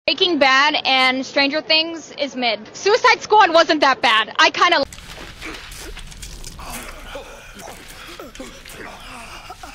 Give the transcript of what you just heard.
Breaking Bad and Stranger Things is mid. Suicide Squad wasn't that bad. I kind of...